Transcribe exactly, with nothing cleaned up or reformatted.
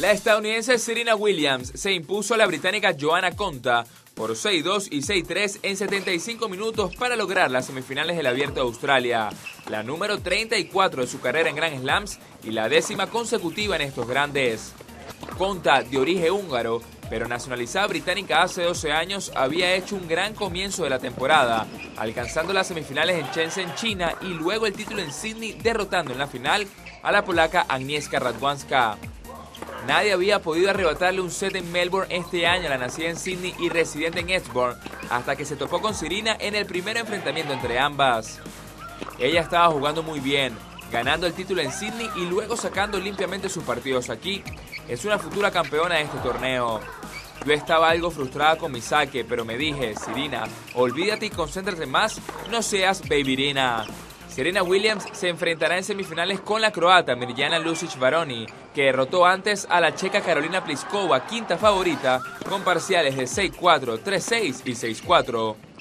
La estadounidense Serena Williams se impuso a la británica Johanna Konta por seis dos y seis tres en setenta y cinco minutos para lograr las semifinales del Abierto de Australia, la número treinta y cuatro de su carrera en Grand Slams y la décima consecutiva en estos grandes. Konta, de origen húngaro, pero nacionalizada británica hace doce años, había hecho un gran comienzo de la temporada, alcanzando las semifinales en Shenzhen, China, y luego el título en Sydney, derrotando en la final a la polaca Agnieszka Radwanska. Nadie había podido arrebatarle un set en Melbourne este año a la nacida en Sydney y residente en Eastbourne, hasta que se topó con Serena en el primer enfrentamiento entre ambas. Ella estaba jugando muy bien, ganando el título en Sydney y luego sacando limpiamente sus partidos aquí. Es una futura campeona de este torneo. Yo estaba algo frustrada con mi saque, pero me dije, Serena, olvídate y concéntrate más, no seas babyerina. Serena Williams se enfrentará en semifinales con la croata Mirjana Lucic-Baroni, que derrotó antes a la checa Karolina Pliskova, quinta favorita, con parciales de seis cuatro, tres seis y seis cuatro.